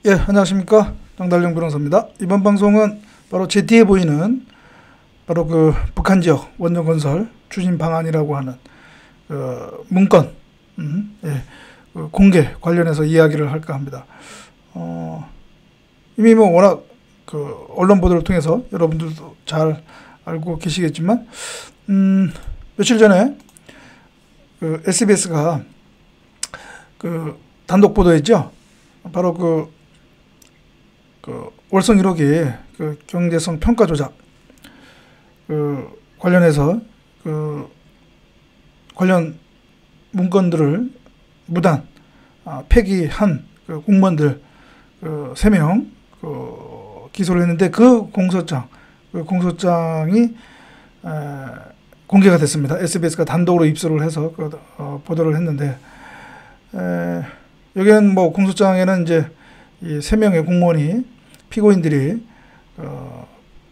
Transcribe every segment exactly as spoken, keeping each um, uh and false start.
예, 안녕하십니까. 정달령 변호사입니다. 이번 방송은 바로 제 뒤에 보이는 바로 그 북한 지역 원전 건설 추진 방안이라고 하는 그 문건, 음, 예, 그 공개 관련해서 이야기를 할까 합니다. 어, 이미 뭐 워낙 그 언론 보도를 통해서 여러분들도 잘 알고 계시겠지만, 음, 며칠 전에 그 에스비에스가 그 단독 보도했죠. 바로 그, 그 월성 일 호기 그 경제성 평가 조작 그 관련해서 그 관련 문건들을 무단 아, 폐기한 그 공무원들 그 세 명 그 기소를 했는데, 그 공소장 그 공소장이 에, 공개가 됐습니다. 에스비에스가 단독으로 입수를 해서 그, 어, 보도를 했는데, 에, 여기는 뭐 공소장에는 이제 이 세 명의 공무원이 피고인들이 어,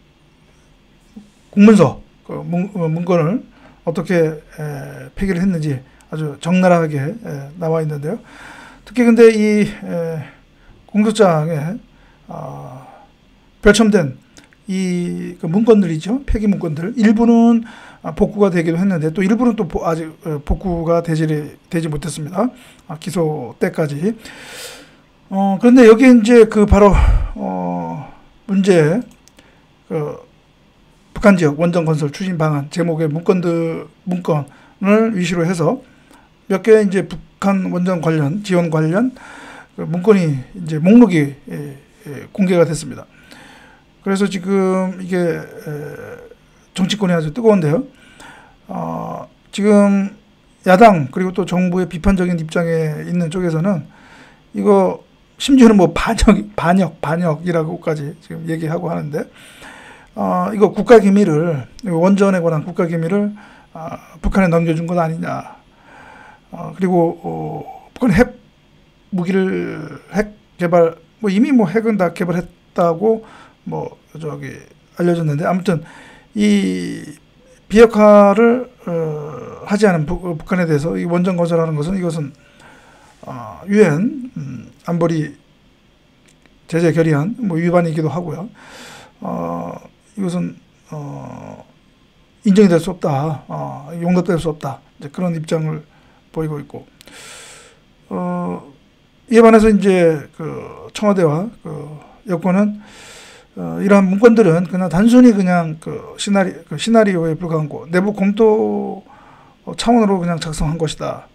공문서 그 문, 어, 문건을 어떻게 에, 폐기를 했는지 아주 적나라하게 에, 나와 있는데요. 특히 근데 이 에, 공소장에 어, 별첨된 이 그 문건들이죠. 폐기 문건들 일부는 복구가 되기도 했는데, 또 일부는 또 아직 복구가 되지, 되지 못했습니다. 기소 때까지. 어, 그런데 여기 이제 그 바로, 어, 문제, 그, 북한 지역 원전 건설 추진 방안 제목의 문건들, 문건을 위시로 해서 몇 개 이제 북한 원전 관련, 지원 관련 그 문건이 이제 목록이 예, 예, 공개가 됐습니다. 그래서 지금 이게 에, 정치권이 아주 뜨거운데요. 어, 지금 야당 그리고 또 정부의 비판적인 입장에 있는 쪽에서는 이거 심지어는 뭐 반역, 반역, 반역이라고까지 지금 얘기하고 하는데, 어, 이거 국가기밀을, 원전에 관한 국가기밀을 어, 북한에 넘겨준 건 아니냐. 어, 그리고 어, 북한 핵 무기를 핵 개발, 뭐 이미 뭐 핵은 다 개발했다고 뭐 저기 알려졌는데, 아무튼 이 비핵화를 어, 하지 않은 부, 북한에 대해서 이 원전 건설하는 것은 이것은 어, 유엔 음, 안보리 제재 결의안 뭐 위반이기도 하고요. 어, 이것은 어, 인정이 될 수 없다, 어, 용납될 수 없다, 이제 그런 입장을 보이고 있고, 어, 이에 반해서 이제 그 청와대와 그 여권은 어, 이러한 문건들은 그냥 단순히 그냥 그 시나리, 그 시나리오에 불과한 거, 내부 검토 차원으로 그냥 작성한 것이다.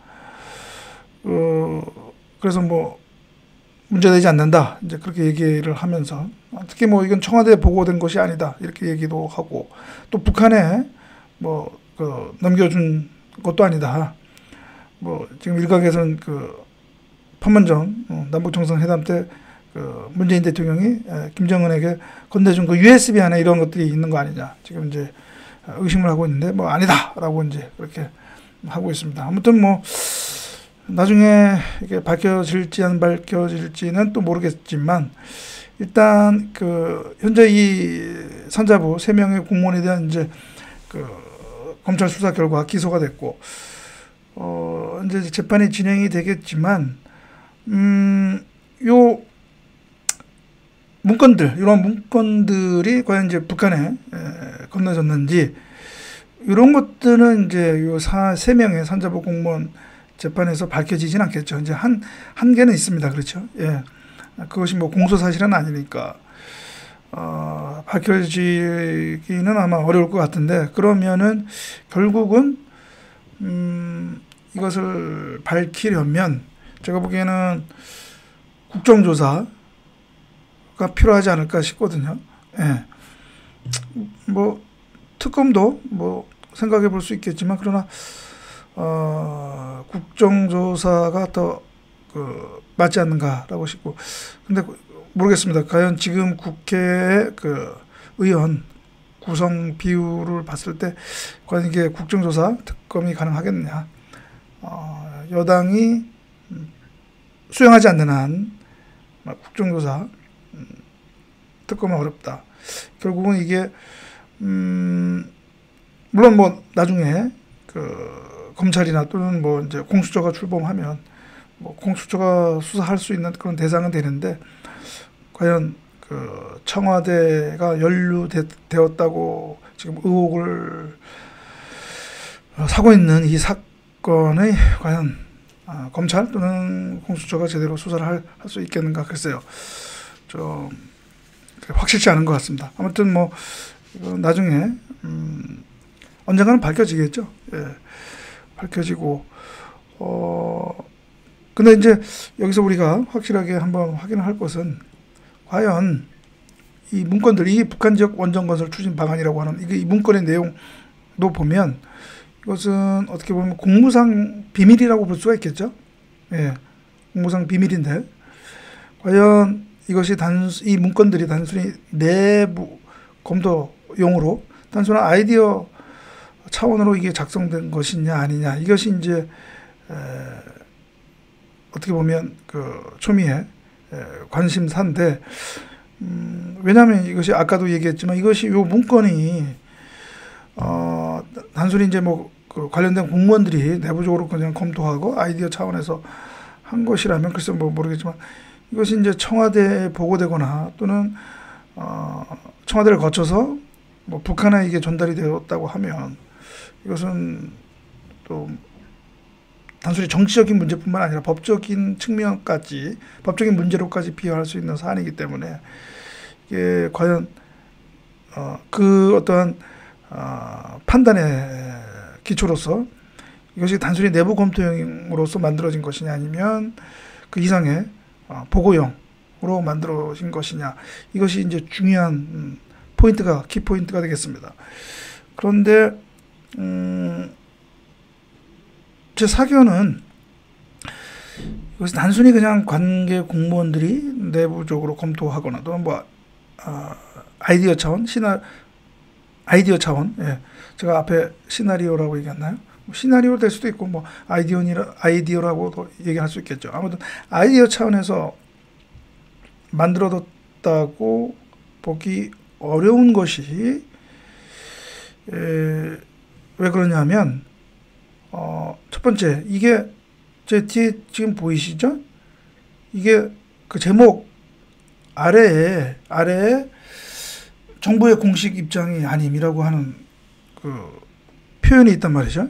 어, 그래서 뭐 문제되지 않는다, 이제 그렇게 얘기를 하면서, 특히 뭐 이건 청와대에 보고된 것이 아니다 이렇게 얘기도 하고, 또 북한에 뭐 그 넘겨준 것도 아니다. 뭐 지금 일각에서는 그 판문점 어, 남북정상회담 때 그 문재인 대통령이 김정은에게 건네준 그 유에스비 안에 이런 것들이 있는 거 아니냐, 지금 이제 의심을 하고 있는데, 뭐 아니다라고 이제 그렇게 하고 있습니다. 아무튼 뭐 나중에 이게 밝혀질지 안 밝혀질지는 또 모르겠지만, 일단 그 현재 이 산자부 세 명의 공무원에 대한 이제 그 검찰 수사 결과 기소가 됐고, 어 이제 재판이 진행이 되겠지만, 음요 문건들, 이런 문건들이 과연 이제 북한에 에, 건너졌는지, 이런 것들은 이제 요 세 명의 산자부 공무원 재판에서 밝혀지진 않겠죠. 이제 한, 한계는 있습니다. 그렇죠. 예. 그것이 뭐 공소사실은 아니니까, 어, 밝혀지기는 아마 어려울 것 같은데, 그러면은 결국은, 음, 이것을 밝히려면 제가 보기에는 국정조사 필요하지 않을까 싶거든요. 예. 뭐 특검도 뭐 생각해 볼 수 있겠지만, 그러나 어, 국정조사가 더 그 맞지 않는가라고 싶고, 근데 모르겠습니다. 과연 지금 국회의 그 의원 구성 비율을 봤을 때 과연 이게 국정조사 특검이 가능하겠느냐. 어, 여당이 수용하지 않는 한 국정조사 특검은 어렵다. 결국은 이게 음 물론 뭐 나중에 그 검찰이나 또는 뭐 이제 공수처가 출범하면 뭐 공수처가 수사할 수 있는 그런 대상은 되는데, 과연 그 청와대가 연루되었다고 지금 의혹을 사고 있는 이 사건의 과연 아, 검찰 또는 공수처가 제대로 수사를 할 수 있겠는가 글쎄요. 좀 확실치 않은 것 같습니다. 아무튼 뭐 나중에 음, 언젠가는 밝혀지겠죠. 예, 밝혀지고 어 근데 이제 여기서 우리가 확실하게 한번 확인을 할 것은 과연 이 문건들, 이 북한 지역 원전 건설 추진 방안이라고 하는 이게 이 문건의 내용도 보면 이것은 어떻게 보면 공무상 비밀이라고 볼 수가 있겠죠. 예, 공무상 비밀인데 과연 이것이 단순 이 문건들이 단순히 내부 검토용으로 단순한 아이디어 차원으로 이게 작성된 것이냐 아니냐 이것이 이제 에, 어떻게 보면 그 초미의 관심사인데 음, 왜냐하면 이것이 아까도 얘기했지만 이것이 요 문건이 어, 단순히 이제 뭐 그 관련된 공무원들이 내부적으로 그냥 검토하고 아이디어 차원에서 한 것이라면 글쎄 뭐 모르겠지만 이것이 이제 청와대에 보고되거나 또는 어, 청와대를 거쳐서 뭐 북한에 이게 전달이 되었다고 하면 이것은 또 단순히 정치적인 문제뿐만 아니라 법적인 측면까지 법적인 문제로까지 비화할 수 있는 사안이기 때문에 이게 과연 어, 그 어떠한 어, 판단의 기초로서 이것이 단순히 내부 검토용으로서 만들어진 것이냐 아니면 그 이상의 어, 보고용으로 만들어진 것이냐 이것이 이제 중요한 음, 포인트가 키 포인트가 되겠습니다. 그런데 음, 제 사견은 이것이 단순히 그냥 관계 공무원들이 내부적으로 검토하거나 또는 뭐 어, 아이디어 차원, 시나 아이디어 차원, 예, 제가 앞에 시나리오라고 얘기했나요? 시나리오 될 수도 있고 뭐 아이디어니라 아이디어라고도 얘기할 수 있겠죠. 아무튼 아이디어 차원에서 만들어뒀다고 보기 어려운 것이 에, 왜 그러냐면 어, 첫 번째 이게 제 뒤에 지금 보이시죠? 이게 그 제목 아래에 아래에 정부의 공식 입장이 아님이라고 하는 그 표현이 있단 말이죠.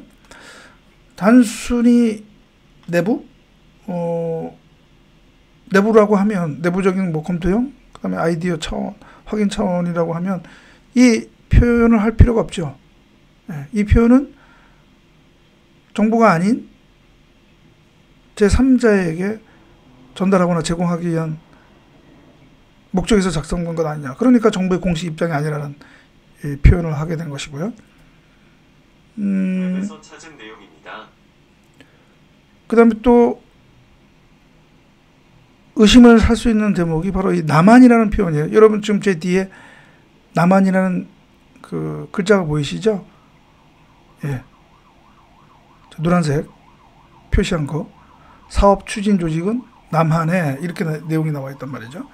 단순히 내부 어, 내부라고 하면 내부적인 뭐 검토용 그다음에 아이디어 차원 확인 차원이라고 하면 이 표현을 할 필요가 없죠. 네, 이 표현은 정부가 아닌 제삼자에게 전달하거나 제공하기 위한 목적에서 작성된 것 아니냐. 그러니까 정부의 공식 입장이 아니라는 이 표현을 하게 된 것이고요. 음, 찾은 내용입니다. 그 다음에 또 의심을 살 수 있는 대목이 바로 이 남한이라는 표현이에요. 여러분 지금 제 뒤에 남한이라는 그 글자가 보이시죠? 예. 노란색 표시한 거. 사업 추진 조직은 남한에 이렇게 내용이 나와 있단 말이죠.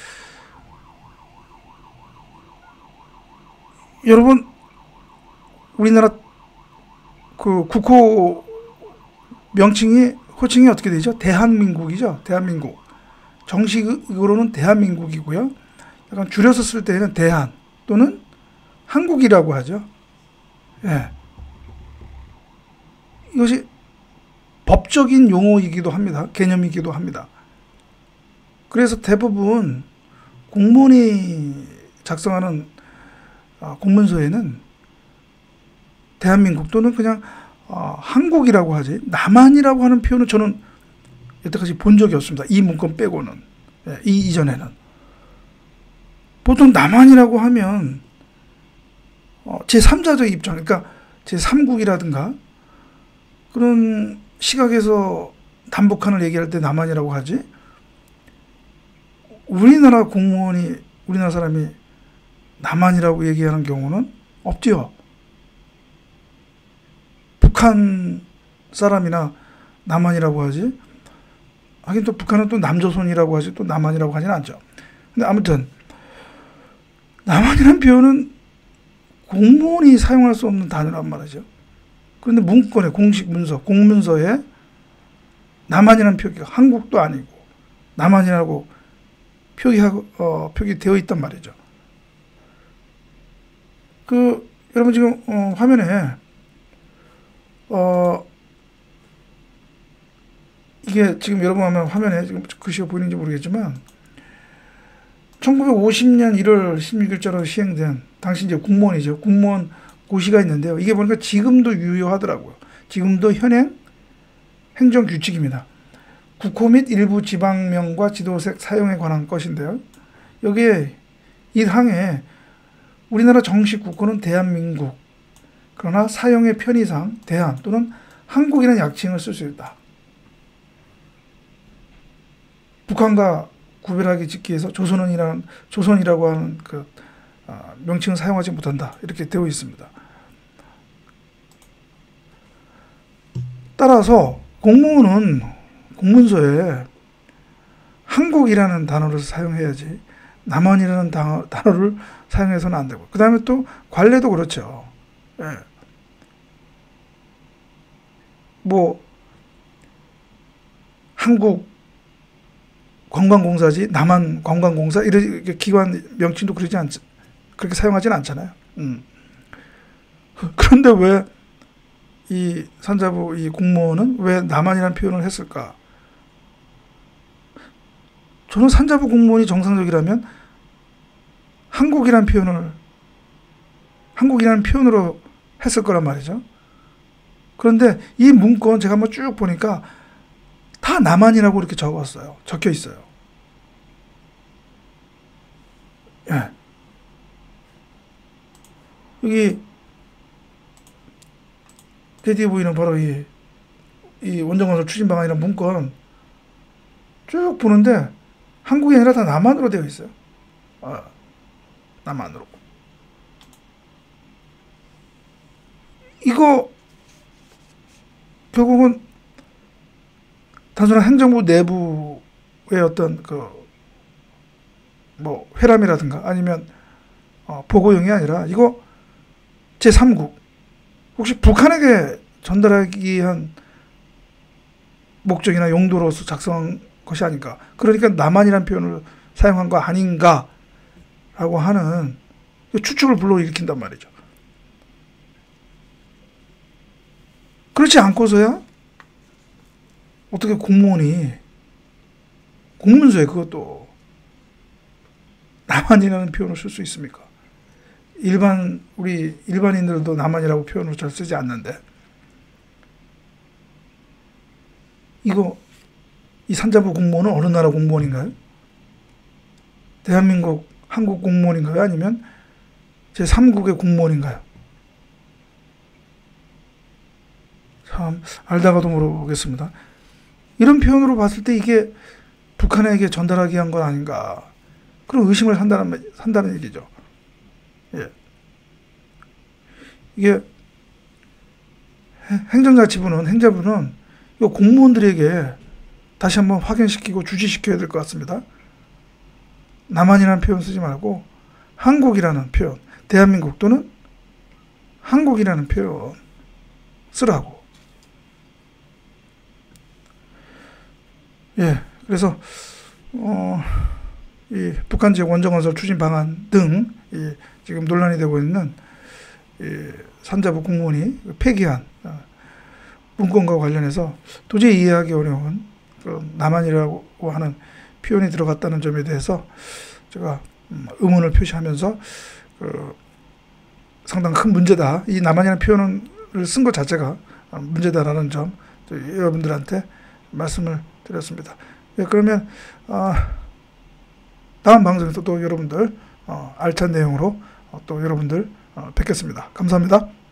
여러분 우리나라 그 국호 명칭이 호칭이 어떻게 되죠? 대한민국이죠. 대한민국. 정식으로는 대한민국이고요. 약간 줄여서 쓸 때는 대한 또는 한국이라고 하죠. 예. 이것이 법적인 용어이기도 합니다. 개념이기도 합니다. 그래서 대부분 공무원이 작성하는 공문서에는 대한민국 또는 그냥 어, 한국이라고 하지 남한이라고 하는 표현은 저는 여태까지 본 적이 없습니다. 이 문건 빼고는. 예, 이 이전에는. 보통 남한이라고 하면 어, 제삼자적 입장, 그러니까 제삼국이라든가 그런 시각에서 남북한을 얘기할 때 남한이라고 하지 우리나라 공무원이 우리나라 사람이 남한이라고 얘기하는 경우는 없지요. 북한 사람이나 남한이라고 하지. 하긴 또 북한은 또 남조선이라고 하지 또 남한이라고 하지는 않죠. 근데 아무튼 남한이라는 표현은 공무원이 사용할 수 없는 단어란 말이죠. 그런데 문건에 공식 문서, 공문서에 남한이라는 표기가 한국도 아니고 남한이라고 표기하고 어, 표기되어 있단 말이죠. 그 여러분 지금 어, 화면에 어 이게 지금 여러분 하면 화면에 지금 글씨가 보이는지 모르겠지만 천구백오십 년 일월 십육 일자로 시행된 당시 이제 공무원이죠. 공무원 고시가 있는데요. 이게 보니까 지금도 유효하더라고요. 지금도 현행 행정규칙입니다. 국호 및 일부 지방명과 지도색 사용에 관한 것인데요. 여기에 일 항에 우리나라 정식 국호는 대한민국, 그러나 사용의 편의상 대한 또는 한국이라는 약칭을 쓸 수 있다. 북한과 구별하기 짓기 위해서 조선이라는 조선이라고 하는 그 어, 명칭을 사용하지 못한다. 이렇게 되어 있습니다. 따라서 공무원은 공문서에 한국이라는 단어를 사용해야지 남한이라는 단어, 단어를 사용해서는 안 되고, 그 다음에 또 관례도 그렇죠. 예. 뭐 한국 관광공사지 남한 관광공사 이렇게 기관 명칭도 그러지 않 그렇게 사용하지는 않잖아요. 음. 그런데 왜 이 산자부 이 공무원은 왜 남한이라는 표현을 했을까? 저는 산자부 공무원이 정상적이라면 한국이라는 표현을 한국이라는 표현으로 했을 거란 말이죠. 그런데 이 문건 제가 한번 쭉 보니까 다 남한이라고 이렇게 적었어요. 적혀 있어요. 예. 여기 뒤에 보이는 바로 이, 이 원정건설 추진 방안이라는 문건 쭉 보는데 한국이 아니라 다 남한으로 되어 있어요. 아, 남한으로. 이거 결국은 단순한 행정부 내부의 어떤 그 뭐 회람이라든가 아니면 어, 보고용이 아니라 이거 제삼국 혹시 북한에게 전달하기 위한 목적이나 용도로서 작성한 것이 아닌가. 그러니까 남한이라는 표현을 사용한 거 아닌가 라고 하는 추측을 불러일으킨단 말이죠. 그렇지 않고서야 어떻게 공무원이 공문서에 그것도 남한이라는 표현을 쓸 수 있습니까? 일반 우리 일반인들도 남한이라고 표현을 잘 쓰지 않는데 이거 이 산자부 공무원은 어느 나라 공무원인가요? 대한민국 한국 공무원인가요? 아니면 제삼국의 공무원인가요? 참 알다가도 모르겠습니다. 이런 표현으로 봤을 때 이게 북한에게 전달하기 위한 건 아닌가 그런 의심을 산다는, 산다는 얘기죠. 예. 이게 행정자치부는 행자부는 이 공무원들에게 다시 한번 확인시키고 주지시켜야 될 것 같습니다. 남한이라는 표현 쓰지 말고 한국이라는 표현, 대한민국 또는 한국이라는 표현 쓰라고. 예, 그래서 어, 이 북한 지역 원정건설 추진 방안 등 이 지금 논란이 되고 있는 이 산자부 공무원이 폐기한 문건과 관련해서 도저히 이해하기 어려운 그런 남한이라고 하는 표현이 들어갔다는 점에 대해서 제가 의문을 표시하면서 그 상당히 큰 문제다. 이 남한이라는 표현을 쓴 것 자체가 문제다라는 점 여러분들한테 말씀을 드렸습니다. 예, 그러면 어, 다음 방송에서 또 여러분들 어, 알찬 내용으로 어, 또 여러분들 어, 뵙겠습니다. 감사합니다.